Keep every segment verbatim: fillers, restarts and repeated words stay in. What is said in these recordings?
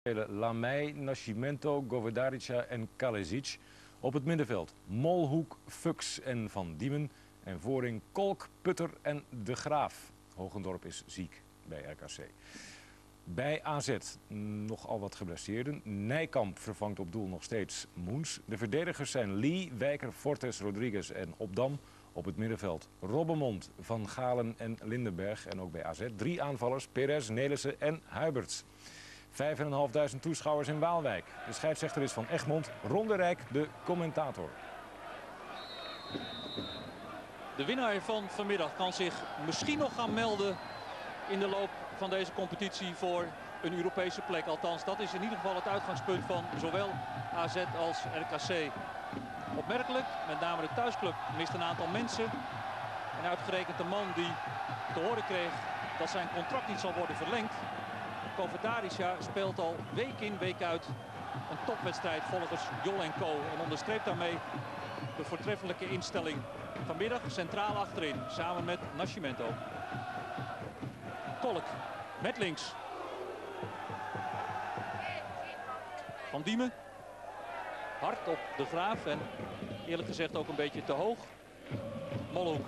Lamey, Nascimento, Govedarica en Kalesic. Op het middenveld Molhoek, Fuchs en Van Diemen. En voorin Kolk, Putter en De Graaf. Hogendorp is ziek bij R K C. Bij A Z nogal wat geblesseerden. Nijkamp vervangt op doel nog steeds Moens. De verdedigers zijn Lee, Wijker, Fortes, Rodriguez en Opdam. Op het middenveld Robbermond, Van Galen en Lindenberg. En ook bij A Z drie aanvallers, Perez, Nelissen en Huiberts. Vijfduizend toeschouwers in Waalwijk. De scheidsrechter is van Egmond, Ron de Rijk, de commentator. De winnaar van vanmiddag kan zich misschien nog gaan melden in de loop van deze competitie voor een Europese plek. Althans, dat is in ieder geval het uitgangspunt van zowel A Z als R K C. Opmerkelijk, met name de thuisclub mist een aantal mensen. En uitgerekend de man die te horen kreeg dat zijn contract niet zal worden verlengd. Govedarica speelt al week in, week uit een topwedstrijd volgens Jol en Co. En onderstreept daarmee de voortreffelijke instelling. Vanmiddag centraal achterin, samen met Nascimento. Kolk met links. Van Diemen. Hard op De Graaf en eerlijk gezegd ook een beetje te hoog. Molhoek.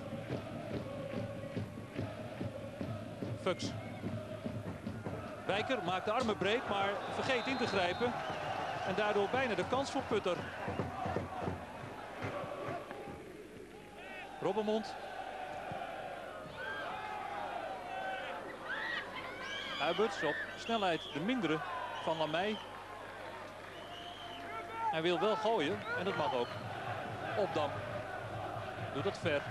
Fuchs. Wijker maakt de armen breed, maar vergeet in te grijpen. En daardoor bijna de kans voor Putter. Robbermond. Huiberts op snelheid de mindere van Lamey. Hij wil wel gooien en dat mag ook. Opdam. Doet dat ver.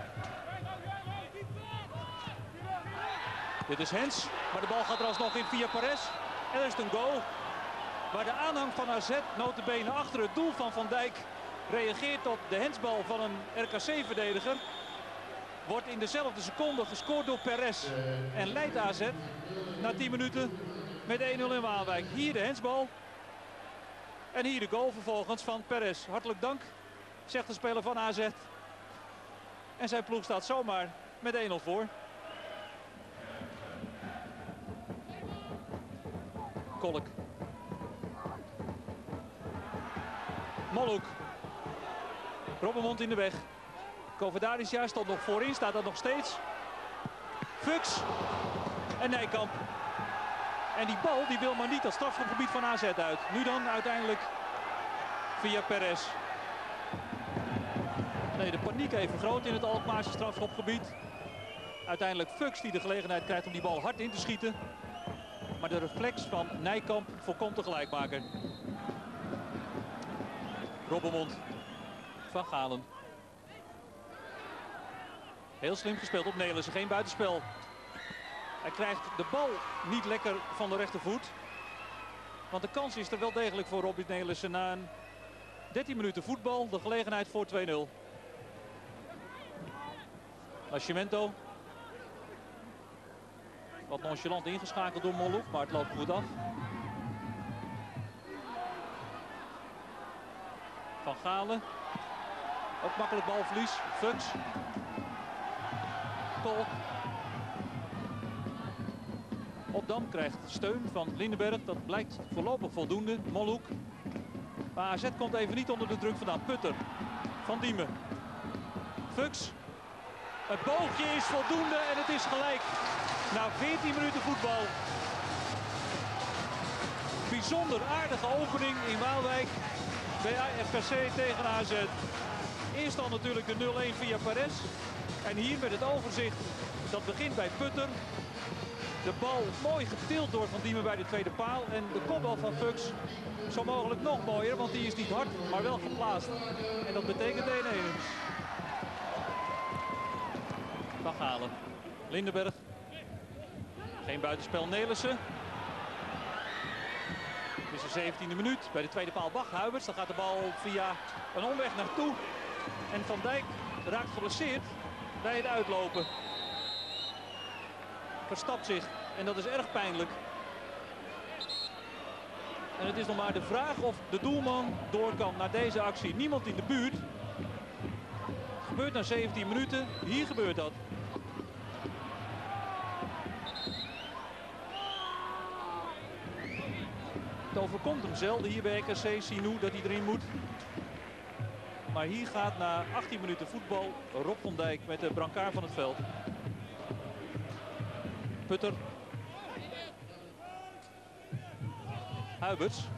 Dit is Hens, maar de bal gaat er alsnog in via Perez. En er is een goal. Waar de aanhang van A Z nota bene achter het doel van Van Dijk reageert op de hensbal van een R K C-verdediger. Wordt in dezelfde seconde gescoord door Perez. En leidt A Z na tien minuten met één nul in Waalwijk. Hier de hensbal. En hier de goal vervolgens van Perez. Hartelijk dank, zegt de speler van A Z. En zijn ploeg staat zomaar met één nul voor. Kolk. Molhoek. Robbermond in de weg. Govedarica stond nog voorin, staat dat nog steeds. Fuchs. En Nijkamp. En die bal die wil maar niet dat strafschopgebied van A Z uit. Nu dan uiteindelijk via Perez. Nee, de paniek even groot in het Alkmaarse strafschopgebied. Uiteindelijk Fuchs die de gelegenheid krijgt om die bal hard in te schieten. Maar de reflex van Nijkamp voorkomt de gelijkmaker. Robbermond. Van Galen. Heel slim gespeeld op Nelissen, geen buitenspel. Hij krijgt de bal niet lekker van de rechtervoet. Want de kans is er wel degelijk voor Robbie Nelissen na een dertien minuten voetbal. De gelegenheid voor twee nul. Nascimento. Wat nonchalant ingeschakeld door Molhoek, maar het loopt goed af. Van Galen. Ook makkelijk balverlies. Fuchs. Kolk. Opdam krijgt steun van Lindenberg. Dat blijkt voorlopig voldoende. Molhoek. Maar A Z komt even niet onder de druk vandaan. Putter. Van Diemen. Fuchs. Het boogje is voldoende en het is gelijk. Na veertien minuten voetbal. Bijzonder aardige opening in Waalwijk. Bij R K C tegen A Z. Eerst dan natuurlijk de nul één via Perez. En hier met het overzicht. Dat begint bij Putter. De bal mooi getild door Van Diemen bij de tweede paal. En de kopbal van Fuchs zo mogelijk nog mooier. Want die is niet hard, maar wel geplaatst. En dat betekent één één. Van Galen. Lindenberg. Geen buitenspel Nelissen. Het is de zeventiende minuut. Bij de tweede paal Bach Huiberts. Dan gaat de bal via een omweg naartoe. En Van Dijk raakt geblesseerd bij het uitlopen. Verstapt zich. En dat is erg pijnlijk. En het is nog maar de vraag of de doelman door kan naar deze actie. Niemand in de buurt. Het gebeurt na zeventien minuten. Hier gebeurt dat. overkomt hem zelden hier bij R K C, Sinou, dat hij erin moet. Maar hier gaat na achttien minuten voetbal Rob van Dijk met de brancard van het veld. Putter. Huiberts.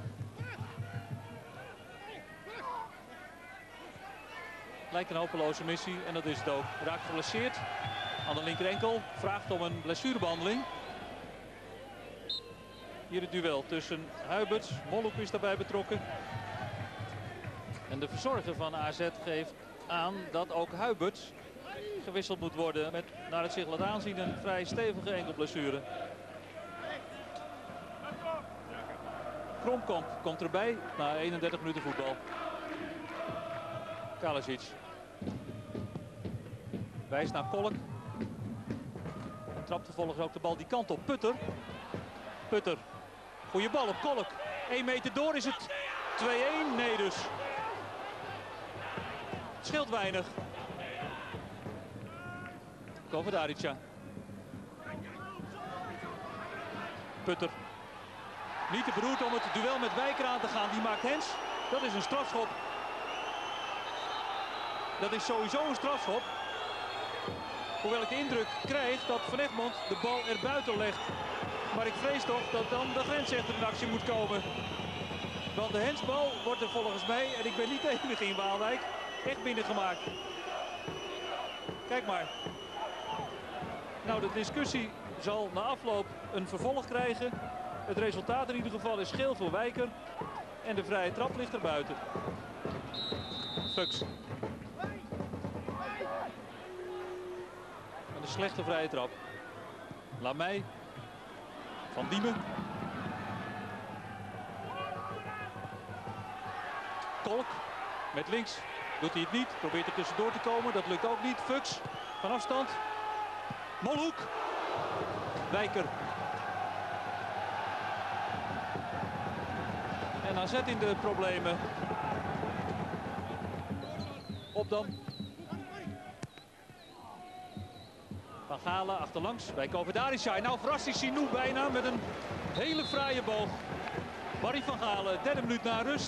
Lijkt een hopeloze missie en dat is het ook. Raakt geblesseerd aan de linker enkel. Vraagt om een blessurebehandeling. Hier het duel tussen Huiberts. Molhoek is daarbij betrokken. En de verzorger van A Z geeft aan dat ook Huiberts gewisseld moet worden. Met, naar het zich laat aanzien, een vrij stevige enkelblessure. Kromkamp komt erbij na eenendertig minuten voetbal. Kalasic. Wijst naar Kolk. Trapt vervolgens ook de bal die kant op. Putter. Putter. Goeie bal op Kolk. één meter door is het twee-een. Nee dus. Het scheelt weinig. Goverdarica. Putter. Niet te beroerd om het duel met Wijker aan te gaan. Die maakt hens. Dat is een strafschop. Dat is sowieso een strafschop. Hoewel ik de indruk krijg dat Van Egmond de bal er buiten legt. Maar ik vrees toch dat dan de grensrechter in actie moet komen. Want de hensbal wordt er volgens mij, en ik ben niet de enige in Waalwijk, echt binnengemaakt. Kijk maar. Nou, de discussie zal na afloop een vervolg krijgen. Het resultaat in ieder geval is geel voor Wijker. En de vrije trap ligt er buiten. Fuchs. Een slechte vrije trap. Lamey. Van Diemen. Kolk. Met links. Doet hij het niet. Probeert er tussendoor te komen. Dat lukt ook niet. Fuchs. Van afstand. Molhoek. Wijker. En A Z in de problemen. Opdam. Van Galen achterlangs bij Goverdarica. Nou verrast hij Sinou bijna met een hele fraaie boog. Barry van Galen, derde minuut na rust.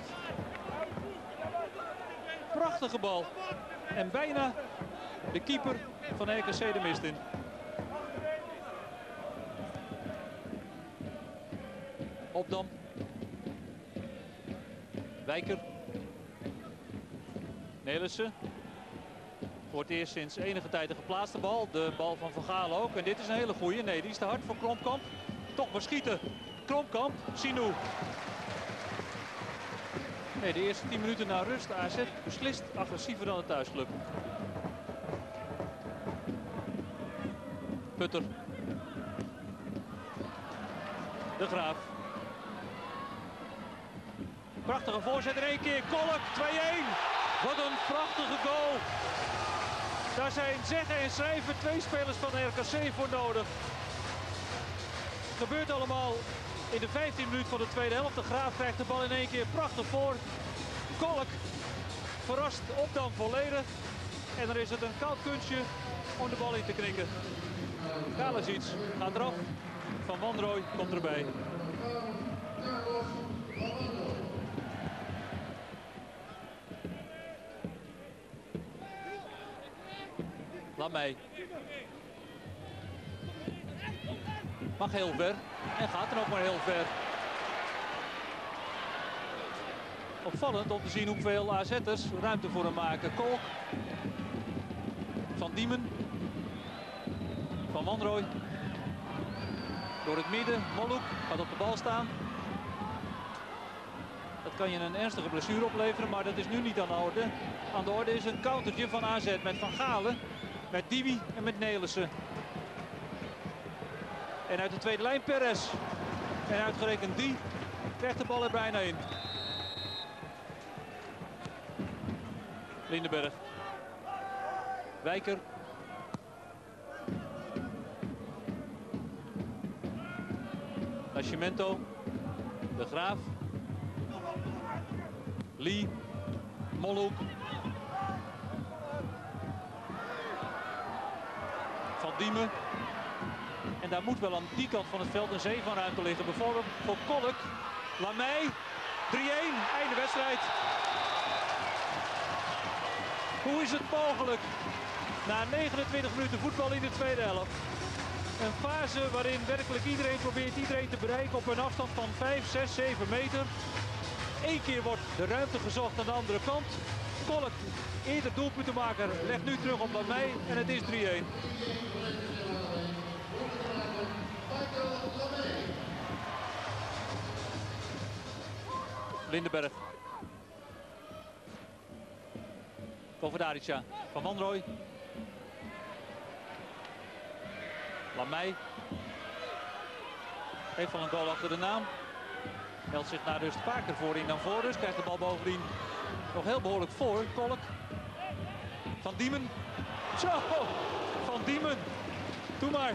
Prachtige bal. En bijna de keeper van R K C de mist in. Opdam. Wijker. Nelissen. Voor het eerst sinds enige tijd een geplaatste bal. De bal van Van Galen ook. En dit is een hele goeie. Nee, die is te hard voor Kromkamp. Toch maar schieten. Kromkamp. Sinou. Nee, de eerste tien minuten na rust. A Z beslist agressiever dan de thuisclub. Putter. De Graaf. Prachtige voorzet in één keer. Kolk. twee-een. Wat een prachtige goal. Daar zijn zeggen en schrijven twee spelers van de R K C voor nodig. Het gebeurt allemaal in de vijftiende minuut van de tweede helft. De Graaf krijgt de bal in één keer prachtig voor. Kolk verrast Opdam volledig. En dan is het een koud kunstje om de bal in te knikken. Kalasic gaat eraf. Van Wanrooy komt erbij. Lamey. Mag heel ver. En gaat er ook maar heel ver. Opvallend om te zien hoeveel A Z'ers ruimte voor hem maken. Kolk. Van Diemen. Van Wanrooy. Door het midden. Molhoek gaat op de bal staan. Dat kan je een ernstige blessure opleveren, maar dat is nu niet aan de orde. Aan de orde is een countertje van A Z met Van Galen. Met Dibi en met Nelissen. En uit de tweede lijn Perez. En uitgerekend die krijgt de bal er bijna in. Lindenberg. Wijker. Nascimento. De Graaf. Lee. Molhoek. Van Diemen. En daar moet wel aan die kant van het veld een zee van ruimte liggen. Bijvoorbeeld voor Kolk. Lamey, drie-een, einde wedstrijd. Hoe is het mogelijk? Na negenentwintig minuten voetbal in de tweede helft. Een fase waarin werkelijk iedereen probeert iedereen te bereiken op een afstand van vijf, zes, zeven meter. Eén keer wordt de ruimte gezocht aan de andere kant. Kolk, eerder doelpuntenmaker, legt nu terug op Lamey en het is drie-een. Lindenberg. Goverdarica van Wanrooy. Lamey. Heeft van een goal achter de naam. Meldt zich naar rust vaker voorin dan voor rust. Krijgt de bal bovendien nog heel behoorlijk voor. Kolk. Van Diemen. Zo, Van Diemen. Doe maar.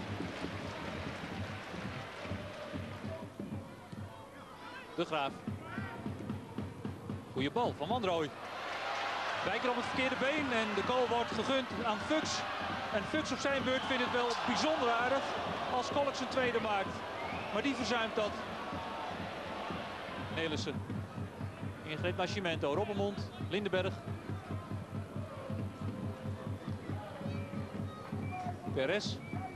De Graaf. Goeie bal van Wanrooy. Wijker op het verkeerde been en de goal wordt gegund aan Fuchs. En Fuchs op zijn beurt vindt het wel bijzonder aardig als Kolk zijn tweede maakt. Maar die verzuimt dat. Nelissen. Ingreep Nascimento, Robbenmond, Lindenberg. Perez.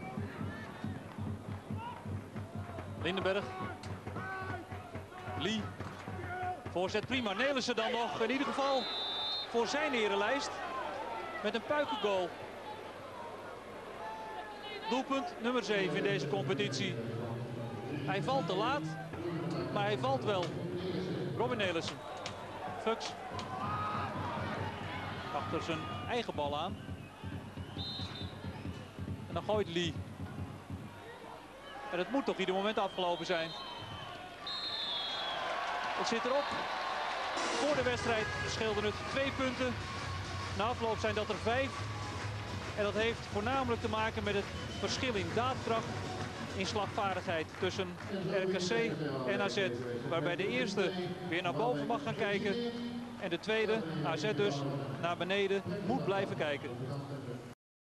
Lindenberg. Lee. Voorzet prima. Nelissen dan nog in ieder geval voor zijn erenlijst met een puikengoal. Doelpunt nummer zeven in deze competitie. Hij valt te laat, maar hij valt wel. Robin Nelissen. Fuchs. Achter zijn eigen bal aan. En dan gooit Lee. En het moet toch ieder moment afgelopen zijn. Het zit erop. Voor de wedstrijd scheelden het twee punten. Na afloop zijn dat er vijf. En dat heeft voornamelijk te maken met het verschil in daadkracht, in slagvaardigheid tussen R K C en A Z. Waarbij de eerste weer naar boven mag gaan kijken. En de tweede, A Z dus, naar beneden moet blijven kijken.